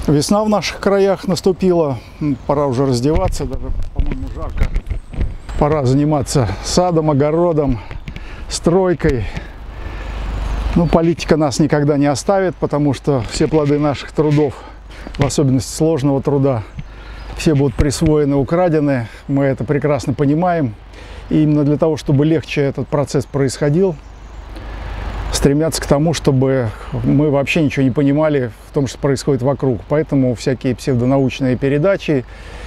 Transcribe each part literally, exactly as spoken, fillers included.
Весна в наших краях наступила, пора уже раздеваться, даже, по-моему, жарко. Пора заниматься садом, огородом, стройкой. Ну, политика нас никогда не оставит, потому что все плоды наших трудов, в особенности сложного труда, все будут присвоены, украдены. Мы это прекрасно понимаем. И именно для того, чтобы легче этот процесс происходил, стремятся к тому, чтобы мы вообще ничего не понимали в том, что происходит вокруг. Поэтому всякие псевдонаучные передачи,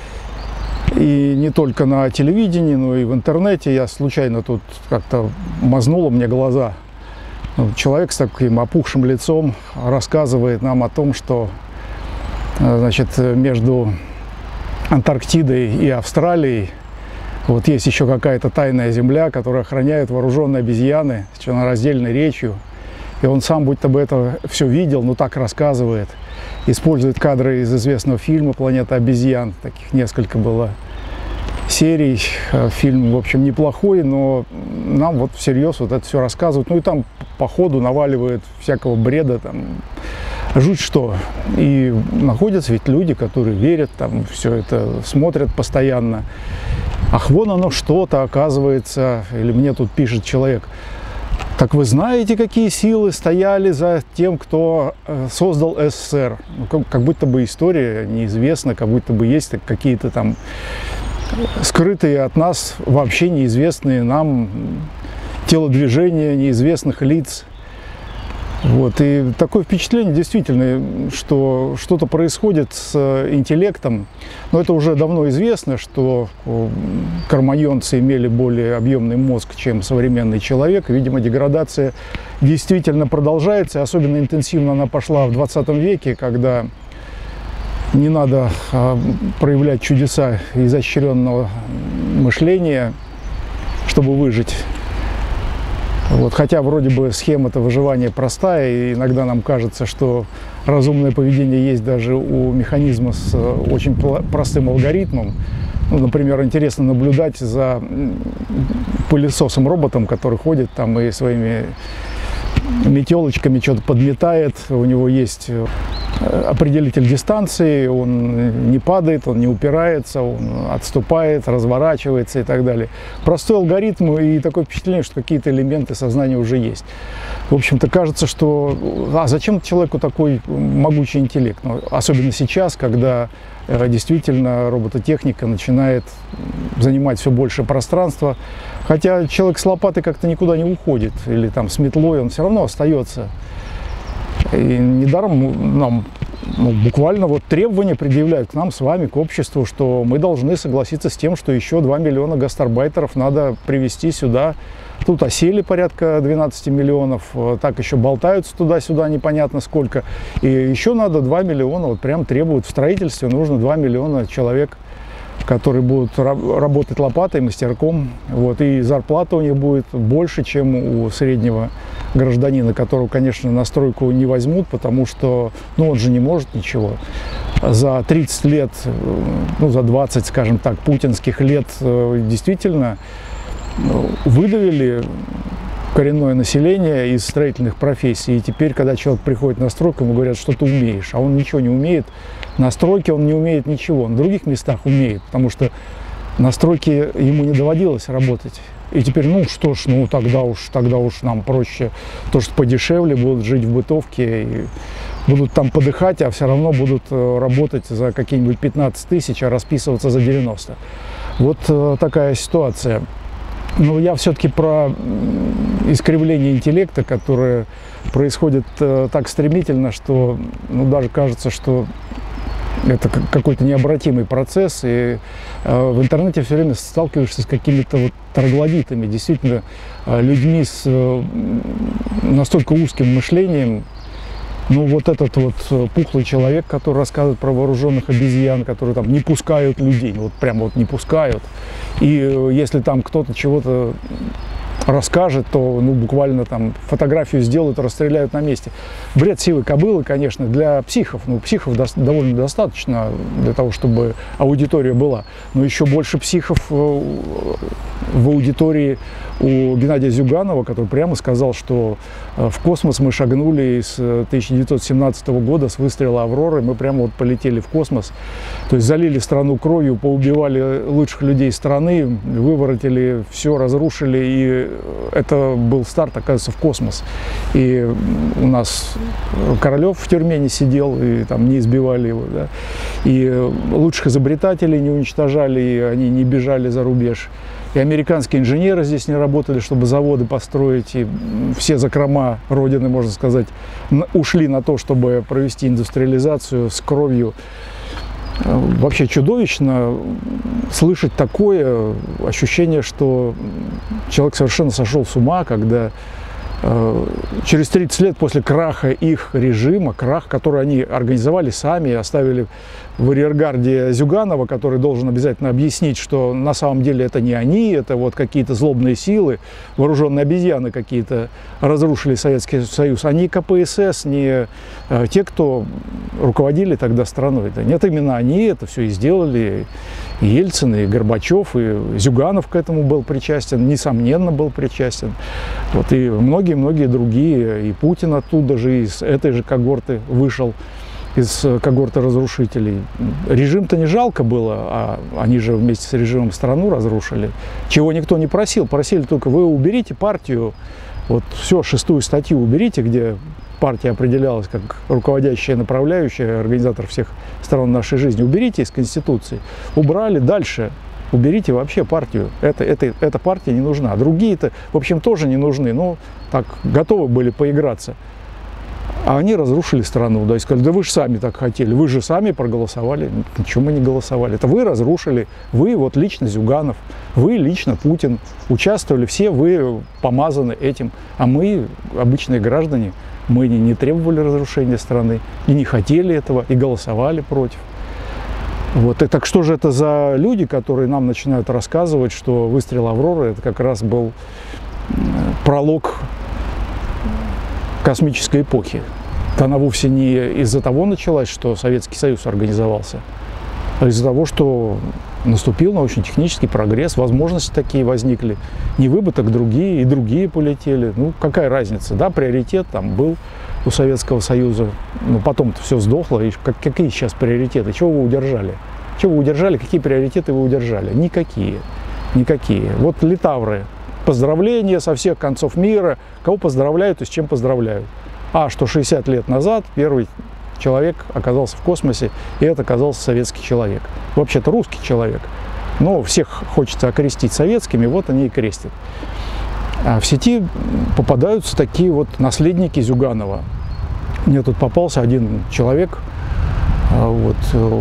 и не только на телевидении, но и в интернете. Я случайно тут как-то мазнуло мне глаза. Человек с таким опухшим лицом рассказывает нам о том, что, значит, между Антарктидой и Австралией вот есть еще какая-то тайная земля, которую охраняют вооруженные обезьяны с членораздельной речью. И он сам будто бы это все видел, но так рассказывает. Использует кадры из известного фильма «Планета обезьян». Таких несколько было серий. Фильм, в общем, неплохой, но нам вот всерьез вот это все рассказывают. Ну и там по ходу наваливают всякого бреда, там, жуть что. И находятся ведь люди, которые верят, там, все это смотрят постоянно. Ах, вон оно что-то, оказывается, или мне тут пишет человек. Так вы знаете, какие силы стояли за тем, кто создал СССР? Ну, как, как будто бы история неизвестна, как будто бы есть какие-то там скрытые от нас, вообще неизвестные нам телодвижения неизвестных лиц. Вот. И такое впечатление действительно, что что-то происходит с интеллектом. Но это уже давно известно, что кроманьонцы имели более объемный мозг, чем современный человек. Видимо, деградация действительно продолжается. Особенно интенсивно она пошла в двадцатом веке, когда не надо проявлять чудеса изощренного мышления, чтобы выжить. Вот, хотя вроде бы схема-то выживания простая, и иногда нам кажется, что разумное поведение есть даже у механизма с очень простым алгоритмом. Ну, например, интересно наблюдать за пылесосом-роботом, который ходит там и своими метелочками что-то подметает. У него есть определитель дистанции, он не падает, он не упирается, он отступает, разворачивается и так далее. Простой алгоритм, и такое впечатление, что какие-то элементы сознания уже есть. В общем-то, кажется, что а зачем человеку такой могучий интеллект? Ну, особенно сейчас, когда э, действительно робототехника начинает занимать все больше пространства. Хотя человек с лопатой как-то никуда не уходит, или там с метлой, он все равно остается. И недаром нам ну, буквально вот требования предъявляют к нам с вами, к обществу, что мы должны согласиться с тем, что еще два миллиона гастарбайтеров надо привезти сюда. Тут осели порядка двенадцати миллионов, так еще болтаются туда-сюда непонятно сколько. И еще надо два миллиона, вот прям требуют в строительстве, нужно два миллиона человек, которые будут работать лопатой, мастерком. Вот, и зарплата у них будет больше, чем у среднего гражданина, которого, конечно, на стройку не возьмут, потому что ну, он же не может ничего. За тридцать лет, ну, за двадцать, скажем так, путинских лет действительно выдавили коренное население из строительных профессий. И теперь, когда человек приходит на стройку, ему говорят, что ты умеешь, а он ничего не умеет. На стройке он не умеет ничего, на других местах умеет, потому что на стройке ему не доводилось работать. И теперь, ну что ж, ну тогда уж, тогда уж нам проще, то, что подешевле, будут жить в бытовке, и будут там подыхать, а все равно будут работать за какие-нибудь пятнадцать тысяч, а расписываться за девяносто. Вот такая ситуация. Но я все-таки про искривление интеллекта, которое происходит так стремительно, что ну, даже кажется, что это какой-то необратимый процесс, и э, в интернете все время сталкиваешься с какими-то вот троглодитами, действительно, э, людьми с э, настолько узким мышлением. Ну, вот этот вот пухлый человек, который рассказывает про вооруженных обезьян, которые там не пускают людей, вот прям вот не пускают. И э, если там кто-то чего-то расскажет, то ну, буквально там фотографию сделают, расстреляют на месте. Бред сивой кобылы, конечно, для психов. Ну, психов до, довольно достаточно для того, чтобы аудитория была. Но еще больше психов в аудитории у Геннадия Зюганова, который прямо сказал, что в космос мы шагнули с тысяча девятьсот семнадцатого года, с выстрела «Авроры», мы прямо вот полетели в космос. То есть залили страну кровью, поубивали лучших людей страны, выворотили все, разрушили, и это был старт, оказывается, в космос. И у нас Королев в тюрьме не сидел, и там не избивали его, да? И лучших изобретателей не уничтожали, и они не бежали за рубеж. И американские инженеры здесь не работали, чтобы заводы построить, и все закрома Родины, можно сказать, ушли на то, чтобы провести индустриализацию с кровью. Вообще чудовищно слышать такое ощущение, что человек совершенно сошел с ума, когда э, через тридцать лет после краха их режима, крах, который они организовали сами, оставили в арьергарде Зюганова, который должен обязательно объяснить, что на самом деле это не они, это вот какие-то злобные силы, вооруженные обезьяны какие-то разрушили Советский Союз, а не ка пэ эс эс, не э, те, кто руководили тогда страной. Да нет, именно они это все и сделали. И Ельцин, и Горбачев, и Зюганов к этому был причастен, несомненно был причастен. Вот, и многие-многие другие, и Путин оттуда же, из этой же когорты вышел, из когорты разрушителей. Режим-то не жалко было, а они же вместе с режимом страну разрушили. Чего никто не просил. Просили только: вы уберите партию, вот все, шестую статью уберите, где партия определялась как руководящая, направляющая, организатор всех сторон нашей жизни. Уберите из Конституции. Убрали, дальше уберите вообще партию. Это, это, эта партия не нужна. Другие-то, в общем, тоже не нужны. Ну, так, готовы были поиграться. А они разрушили страну, да, и сказали: да вы же сами так хотели, вы же сами проголосовали. Ничего мы не голосовали. Это вы разрушили, вы вот лично Зюганов, вы лично Путин, участвовали все, вы помазаны этим. А мы, обычные граждане, мы не, не требовали разрушения страны, и не хотели этого, и голосовали против. Вот. И так что же это за люди, которые нам начинают рассказывать, что выстрел «Авроры» это как раз был пролог космической эпохи. Она вовсе не из-за того началась, что Советский Союз организовался, а из-за того, что наступил научно-технический прогресс, возможности такие возникли. Не вы бы, так другие, и другие полетели. Ну, какая разница? Да, приоритет там был у Советского Союза, но потом-то все сдохло. И как, какие сейчас приоритеты? Чего вы удержали? Чего вы удержали? Какие приоритеты вы удержали? Никакие. Никакие. Вот литавры. Поздравления со всех концов мира. Кого поздравляют и с чем поздравляют? А, что шестьдесят лет назад первый человек оказался в космосе, и это оказался советский человек. Вообще-то русский человек. Но всех хочется окрестить советскими, вот они и крестят. А в сети попадаются такие вот наследники Зюганова. Мне тут попался один человек, вот,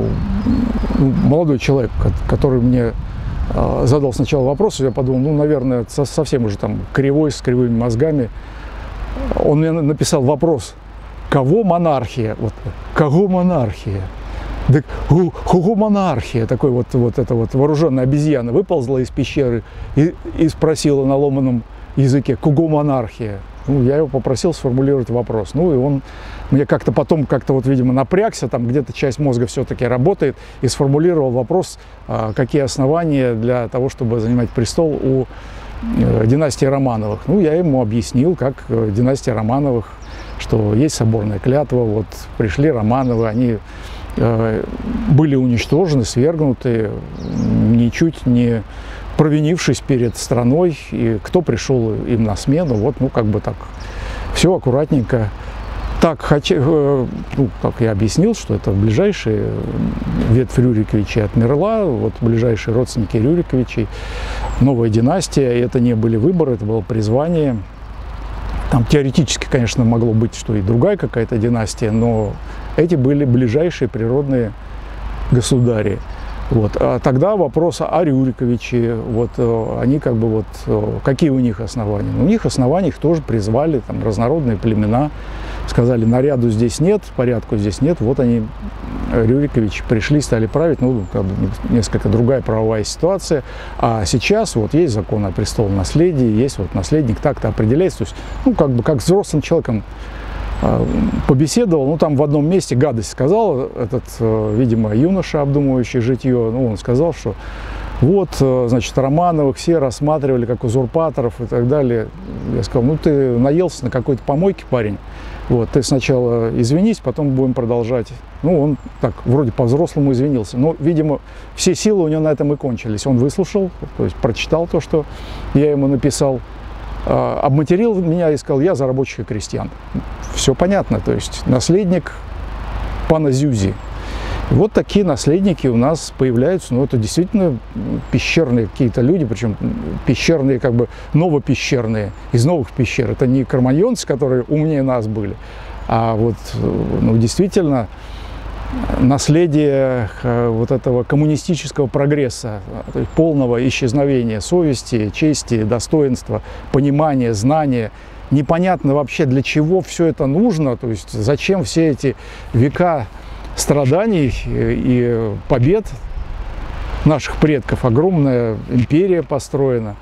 молодой человек, который мне задал сначала вопрос, я подумал, ну, наверное, совсем уже там кривой, с кривыми мозгами. Он мне написал вопрос: кого монархия? Вот, кого монархия? Да, кого монархия? Такой вот, вот эта вот вооруженная обезьяна выползла из пещеры и, и спросила на ломаном языке: кого монархия? Ну, я его попросил сформулировать вопрос. Ну, и он мне как-то потом, как-то вот, видимо, напрягся, там где-то часть мозга все-таки работает, и сформулировал вопрос, какие основания для того, чтобы занимать престол у династии Романовых. Ну, я ему объяснил, как династия Романовых, что есть соборная клятва, вот пришли Романовы, они э, были уничтожены, свергнуты, ничуть не провинившись перед страной, и кто пришел им на смену, вот, ну, как бы так, все аккуратненько. Так, хочу, э, ну, как я объяснил, что это ближайшие ветвь Рюриковичей отмерла, вот ближайшие родственники Рюриковичей, новая династия, и это не были выборы, это было призвание. Там теоретически, конечно, могло быть, что и другая какая-то династия, но эти были ближайшие природные государи. Вот. А тогда вопрос о Рюриковиче, вот, они как бы вот, какие у них основания? У них основания, их тоже призвали, там, разнородные племена сказали, наряду здесь нет, порядку здесь нет. Вот они, Рюриковичи, пришли, стали править. Ну, правда, несколько другая правовая ситуация. А сейчас вот есть закон о престолонаследии, есть вот наследник, так-то определяется. То есть, ну, как бы, как с взрослым человеком э, побеседовал, ну, там в одном месте гадость сказал этот, э, видимо, юноша, обдумывающий житье. Ну, он сказал, что вот, значит, Романовых все рассматривали как узурпаторов и так далее. Я сказал, ну ты наелся на какой-то помойке, парень. Вот, ты сначала извинись, потом будем продолжать. Ну, он так вроде по-взрослому извинился. Но, видимо, все силы у него на этом и кончились. Он выслушал, то есть прочитал то, что я ему написал, обматерил меня и сказал, я за рабочих и крестьян. Все понятно, то есть наследник пана Зюзи. Вот такие наследники у нас появляются, но это действительно пещерные какие-то люди, причем пещерные, как бы новопещерные, из новых пещер. Это не кроманьонцы, которые умнее нас были, а вот, ну, действительно наследие вот этого коммунистического прогресса, полного исчезновения совести, чести, достоинства, понимания, знания. Непонятно вообще, для чего все это нужно, то есть зачем все эти века страданий и побед наших предков. Огромная империя построена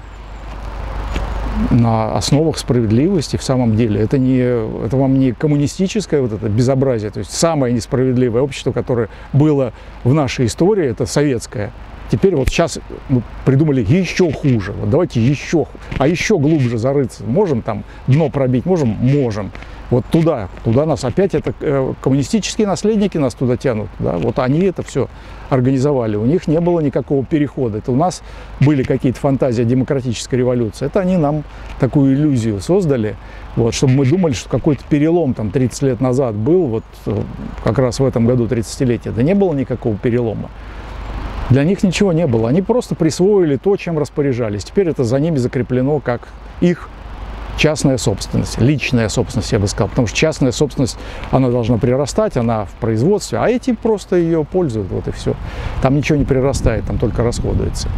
на основах справедливости. В самом деле это, не, это вам не коммунистическое вот это безобразие, то есть самое несправедливое общество, которое было в нашей истории, это советское. Теперь вот сейчас мы придумали еще хуже. Вот давайте еще, а еще глубже зарыться. Можем там дно пробить? Можем? Можем. Вот туда, туда нас опять это э, коммунистические наследники нас туда тянут. Да? Вот они это все организовали. У них не было никакого перехода. Это у нас были какие-то фантазии демократической революции. Это они нам такую иллюзию создали, вот, чтобы мы думали, что какой-то перелом там тридцать лет назад был, вот как раз в этом году тридцатилетие. Да не было никакого перелома. Для них ничего не было. Они просто присвоили то, чем распоряжались. Теперь это за ними закреплено как их частная собственность, личная собственность, я бы сказал. Потому что частная собственность, она должна прирастать, она в производстве, а эти просто ее пользуют, вот и все. Там ничего не прирастает, там только расходуется.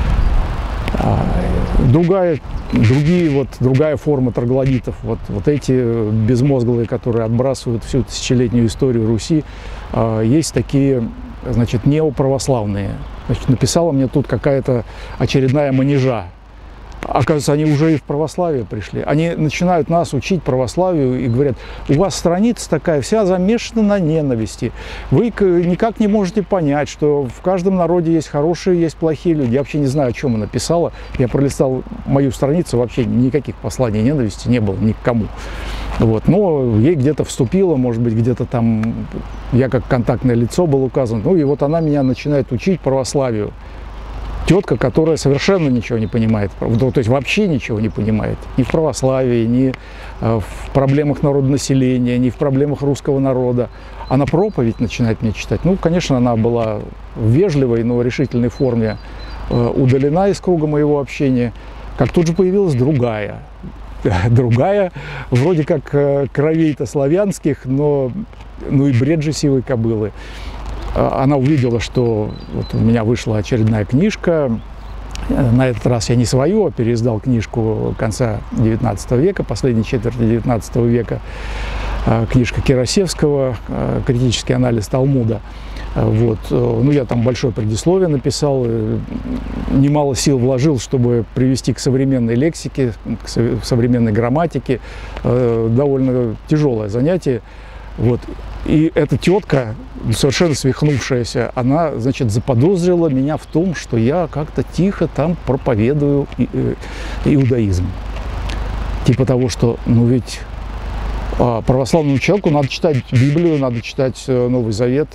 Другая, другие, вот, другая форма троглодитов, вот, вот эти безмозглые, которые отбрасывают всю тысячелетнюю историю Руси, есть такие, значит, неоправославные. Значит, написала мне тут какая-то очередная манежа. Оказывается, они уже и в православие пришли. Они начинают нас учить православию и говорят, у вас страница такая, вся замешана на ненависти. Вы никак не можете понять, что в каждом народе есть хорошие, есть плохие люди. Я вообще не знаю, о чем она писала. Я пролистал мою страницу, вообще никаких посланий ненависти не было ни к кому. Вот. Но ей где-то вступила, может быть, где-то там я как контактное лицо был указан. Ну и вот она меня начинает учить православию. Тетка, которая совершенно ничего не понимает, то есть вообще ничего не понимает, ни в православии, ни в проблемах народонаселения, ни в проблемах русского народа. Она проповедь начинает мне читать. Ну, конечно, она была в вежливой, но решительной форме удалена из круга моего общения, как тут же появилась другая. Другая, вроде как кровей-то славянских, но ну и бред же сивой кобылы. Она увидела, что вот у меня вышла очередная книжка. На этот раз я не свою, а переиздал книжку конца девятнадцатого века, последней четверти девятнадцатого века. Книжка Кирасевского «Критический анализ Талмуда». Вот. Ну, я там большое предисловие написал, немало сил вложил, чтобы привести к современной лексике, к современной грамматике. Довольно тяжелое занятие. Вот. И эта тетка, совершенно свихнувшаяся, она, значит, заподозрила меня в том, что я как-то тихо там проповедую иудаизм. Типа того, что, ну ведь православному человеку надо читать Библию, надо читать Новый Завет,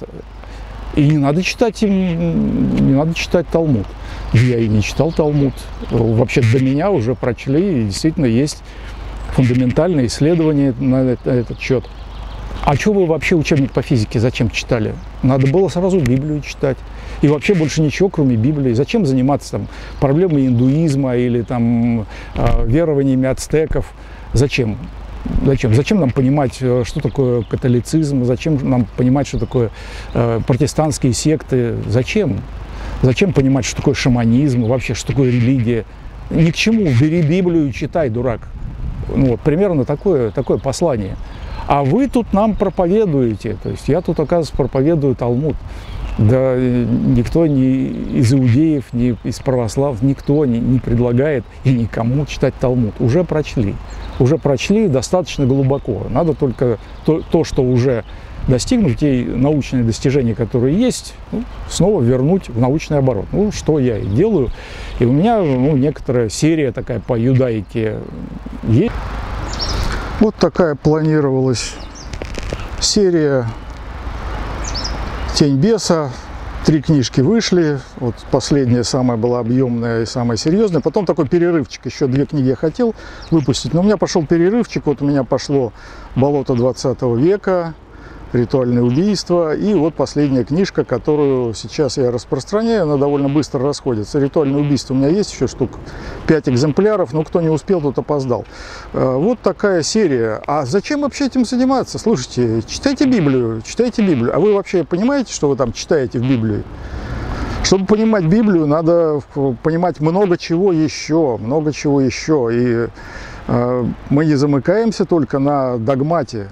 и не надо читать им, не надо читать Талмуд. Я и не читал Талмуд. Вообще до меня уже прочли, и действительно есть фундаментальные исследования на этот счет. А что вы вообще учебник по физике зачем читали? Надо было сразу Библию читать. И вообще больше ничего, кроме Библии. Зачем заниматься там проблемой индуизма или там э, верованиями ацтеков? Зачем? Зачем? Зачем нам понимать, что такое католицизм? Зачем нам понимать, что такое э, протестантские секты? Зачем? Зачем понимать, что такое шаманизм? Вообще, что такое религия? Ни к чему. Бери Библию и читай, дурак. Ну, вот, примерно такое, такое послание. А вы тут нам проповедуете. То есть я тут, оказывается, проповедую Талмуд. Да никто ни из иудеев, ни из православных, никто не, не предлагает и никому читать Талмуд. Уже прочли. Уже прочли достаточно глубоко. Надо только то, то что уже достигнуть, те научные достижения, которые есть, ну, снова вернуть в научный оборот. Ну, что я и делаю. И у меня ну, некоторая серия такая по юдаике есть. Вот такая планировалась серия «Тень беса». Три книжки вышли. Вот последняя самая была объемная и самая серьезная. Потом такой перерывчик. Еще две книги я хотел выпустить. Но у меня пошел перерывчик. Вот у меня пошло «Болото двадцатого века», «Ритуальное убийство». И вот последняя книжка, которую сейчас я распространяю, она довольно быстро расходится. «Ритуальное убийство» у меня есть еще штук пять экземпляров, но кто не успел, тот опоздал. Вот такая серия. А зачем вообще этим заниматься? Слушайте, читайте Библию, читайте Библию. А вы вообще понимаете, что вы там читаете в Библии? Чтобы понимать Библию, надо понимать много чего еще, много чего еще. И э, мы не замыкаемся только на догмате.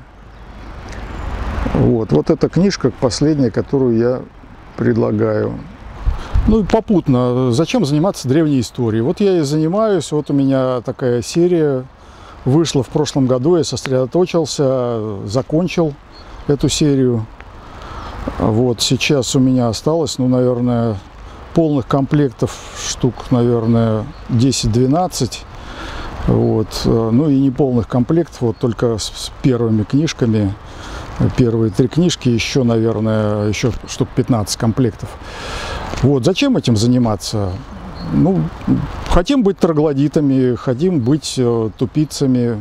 Вот, вот эта книжка последняя, которую я предлагаю. Ну и попутно, зачем заниматься древней историей? Вот я и занимаюсь, вот у меня такая серия вышла в прошлом году, я сосредоточился, закончил эту серию. Вот сейчас у меня осталось, ну, наверное, полных комплектов штук, наверное, десять-двенадцать. Вот, ну и неполных комплектов, вот только с первыми книжками. Первые три книжки, еще, наверное, еще штук пятнадцать комплектов. Вот, зачем этим заниматься? Ну, хотим быть троглодитами, хотим быть э, тупицами.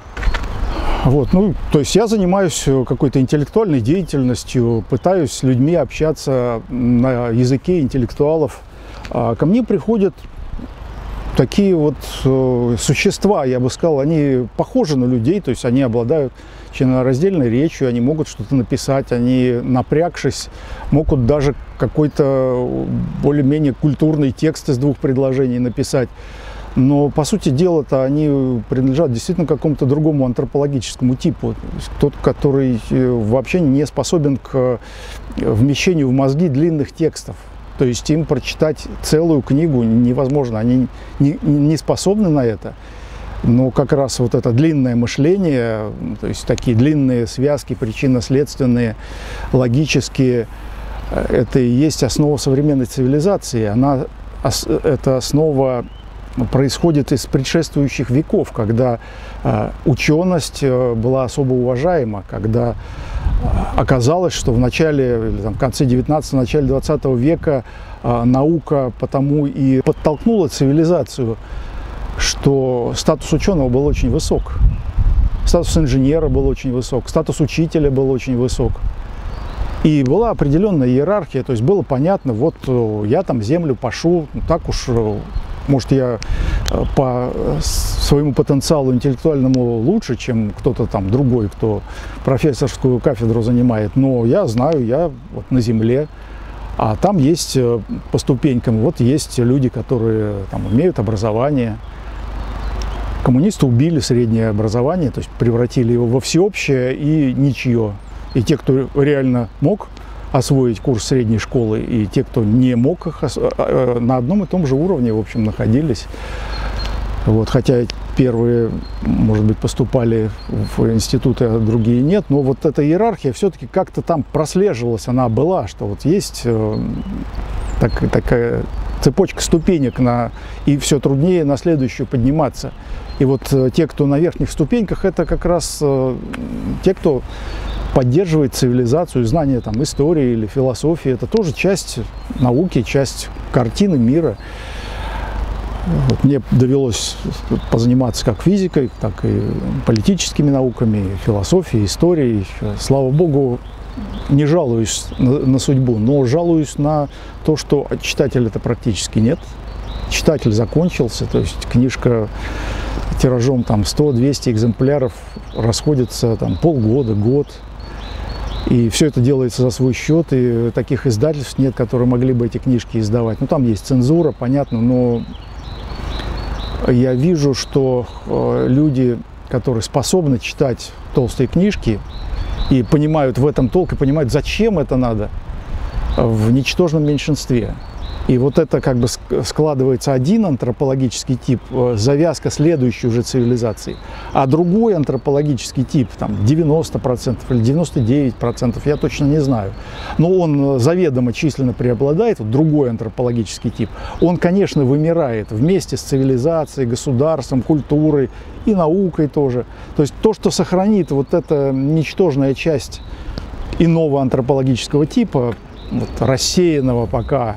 Вот, ну, то есть я занимаюсь какой-то интеллектуальной деятельностью, пытаюсь с людьми общаться на языке интеллектуалов. А ко мне приходят такие вот э, существа, я бы сказал, они похожи на людей, то есть они обладают членораздельной речью, они могут что-то написать, они, напрягшись, могут даже какой-то более-менее культурный текст из двух предложений написать. Но, по сути дела-то, они принадлежат действительно какому-то другому антропологическому типу. Тот, который вообще не способен к вмещению в мозги длинных текстов. То есть им прочитать целую книгу невозможно, они не, не способны на это. Но как раз вот это длинное мышление, то есть такие длинные связки, причинно-следственные, логические, это и есть основа современной цивилизации. Она, эта основа происходит из предшествующих веков, когда ученость была особо уважаема, когда оказалось, что в начале, или там, в конце девятнадцатого, начале двадцатого века наука потому и подтолкнула цивилизацию, что статус ученого был очень высок, статус инженера был очень высок, статус учителя был очень высок. И была определенная иерархия, то есть было понятно, вот я там землю пашу, ну, так уж, может, я по своему потенциалу интеллектуальному лучше, чем кто-то там другой, кто профессорскую кафедру занимает, но я знаю, я вот на земле. А там есть по ступенькам, вот есть люди, которые там имеют образование. Коммунисты убили среднее образование, то есть превратили его во всеобщее и ничье. И те, кто реально мог освоить курс средней школы, и те, кто не мог их, на одном и том же уровне, в общем, находились. Вот, хотя первые, может быть, поступали в институты, а другие нет, но вот эта иерархия все-таки как-то там прослеживалась, она была, что вот есть так, такая цепочка ступенек, на, и все труднее на следующую подниматься. И вот те, кто на верхних ступеньках, это как раз те, кто поддерживает цивилизацию, знание там, истории или философии, это тоже часть науки, часть картины мира. Вот мне довелось позаниматься как физикой, так и политическими науками, философией, историей. Слава богу, не жалуюсь на, на судьбу, но жалуюсь на то, что читателя-то практически нет. Читатель закончился, то есть книжка тиражом там сто-двести экземпляров расходится там полгода, год. И все это делается за свой счет, и таких издательств нет, которые могли бы эти книжки издавать. Ну, там есть цензура, понятно, но я вижу, что люди, которые способны читать толстые книжки и понимают в этом толк, и понимают, зачем это надо, в ничтожном меньшинстве. И вот это как бы складывается один антропологический тип, завязка следующей уже цивилизации, а другой антропологический тип, там девяносто процентов или девяносто девять процентов, я точно не знаю, но он заведомо численно преобладает, вот другой антропологический тип, он, конечно, вымирает вместе с цивилизацией, государством, культурой и наукой тоже. То есть то, что сохранит вот эта ничтожная часть иного антропологического типа, вот, рассеянного пока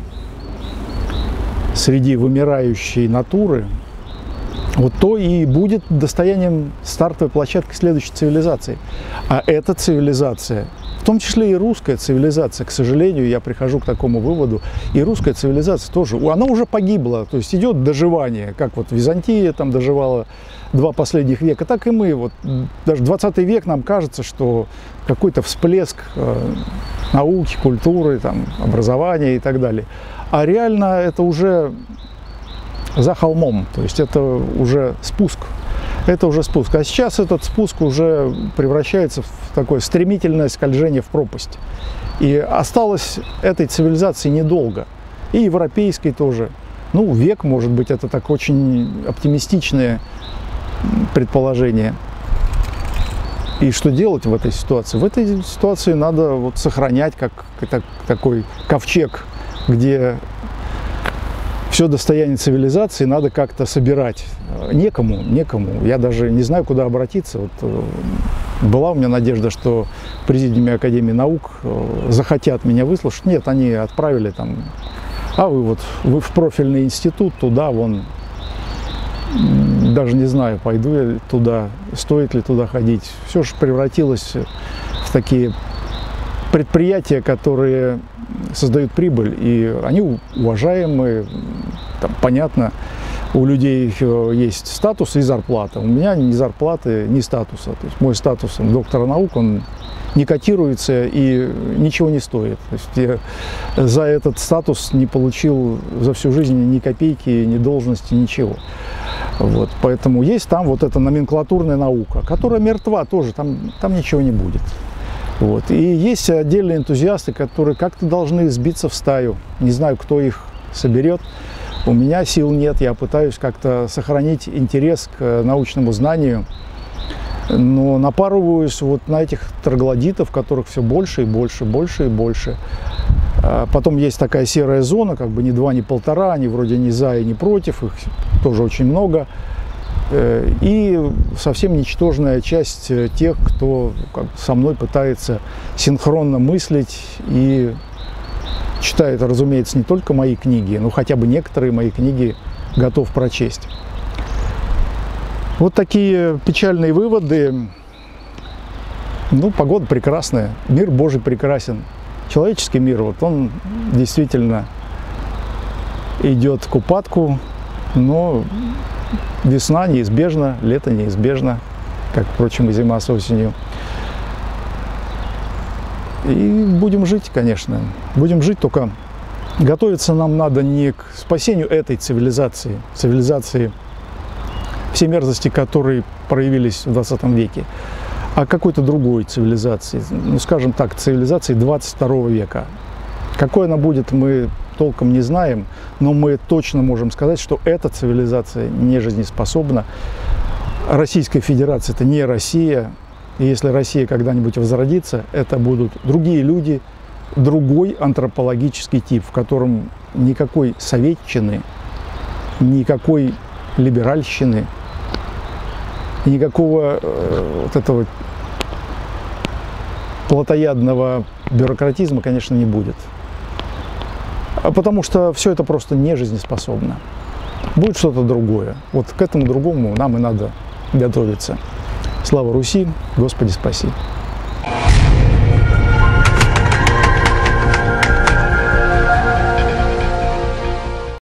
среди вымирающей натуры, вот то и будет достоянием стартовой площадки следующей цивилизации. А эта цивилизация, в том числе и русская цивилизация, к сожалению, я прихожу к такому выводу, и русская цивилизация тоже, она уже погибла, то есть идет доживание, как вот Византия там доживала два последних века, так и мы, вот даже двадцатый век нам кажется, что какой-то всплеск э, науки, культуры, там, образования и так далее. А реально это уже за холмом, то есть это уже спуск, это уже спуск. А сейчас этот спуск уже превращается в такое стремительное скольжение в пропасть. И осталось этой цивилизации недолго, и европейской тоже. Ну, век, может быть, это так очень оптимистичное предположение. И что делать в этой ситуации? В этой ситуации надо вот сохранять как, как такой ковчег, где все достояние цивилизации надо как-то собирать. Некому, некому. Я даже не знаю, куда обратиться. Вот, была у меня надежда, что в Президиуме Академии наук захотят меня выслушать. Нет, они отправили там, а вы вот вы в профильный институт, туда, вон, даже не знаю, пойду я туда, стоит ли туда ходить. Все же превратилось в такие предприятия, которые создают прибыль, и они уважаемые, там, понятно, у людей есть статус и зарплата. У меня ни зарплаты, ни статуса. То есть мой статус доктора наук, он не котируется и ничего не стоит. То есть я за этот статус не получил за всю жизнь ни копейки, ни должности, ничего. Вот. Поэтому есть там вот эта номенклатурная наука, которая мертва тоже, там, там ничего не будет. Вот. И есть отдельные энтузиасты, которые как-то должны сбиться в стаю. Не знаю, кто их соберет. У меня сил нет, я пытаюсь как-то сохранить интерес к научному знанию, но напарываюсь вот на этих троглодитов, которых все больше и больше, больше и больше. Потом есть такая серая зона, как бы ни два, ни полтора, они вроде не за и не против, их тоже очень много. И совсем ничтожная часть тех, кто как бы со мной пытается синхронно мыслить и читает, разумеется, не только мои книги, но хотя бы некоторые мои книги готов прочесть. Вот такие печальные выводы. Ну, погода прекрасная, мир Божий прекрасен. Человеческий мир, вот он действительно идет к упадку, но весна неизбежна, лето неизбежно, как, впрочем, и зима с осенью. И будем жить, конечно. Будем жить, только готовиться нам надо не к спасению этой цивилизации, цивилизации, все мерзости, которые проявились в двадцатом веке, а какой-то другой цивилизации, ну, скажем так, цивилизации двадцать второго века. Какой она будет, мы толком не знаем, но мы точно можем сказать, что эта цивилизация не жизнеспособна. Российская Федерация – это не Россия. И если Россия когда-нибудь возродится, это будут другие люди, другой антропологический тип, в котором никакой советчины, никакой либеральщины, никакого э, вот этого плотоядного бюрократизма, конечно, не будет. Потому что все это просто не жизнеспособно. Будет что-то другое. Вот к этому другому нам и надо готовиться. Слава Руси, Господи спаси!